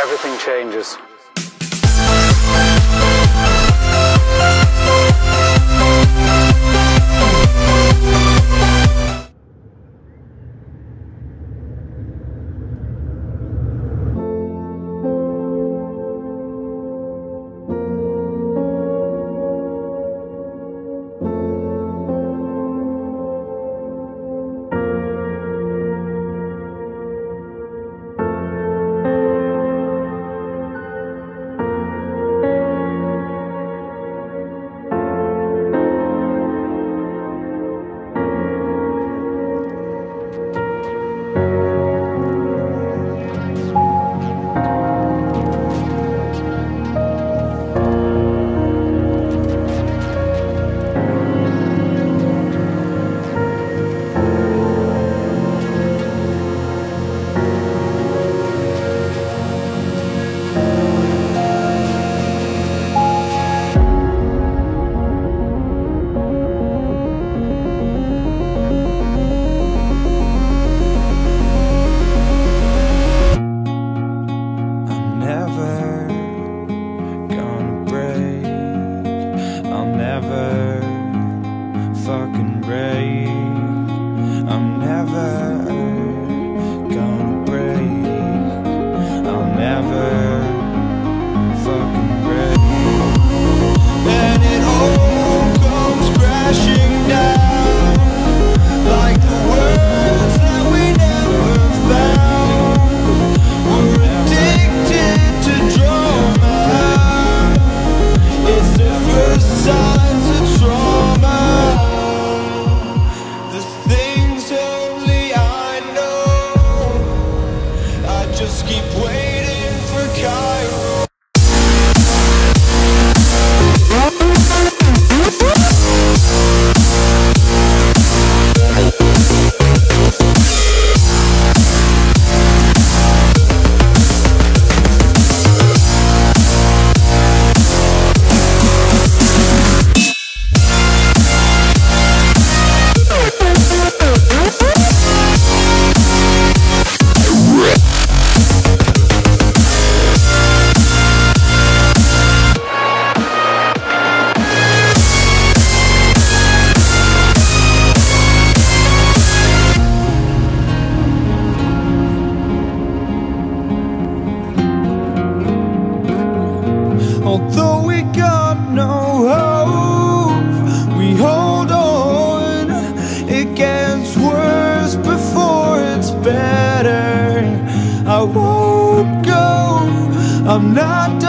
everything changes. Fucking break. I'm never gonna break. I'll never fucking break. And it all comes crashing down like the words that we never found. We're addicted to drama. It's the first signs of trauma. Just keep waiting for Cairo. Although we got no hope, we hold on. It gets worse before it's better. I won't go, I'm not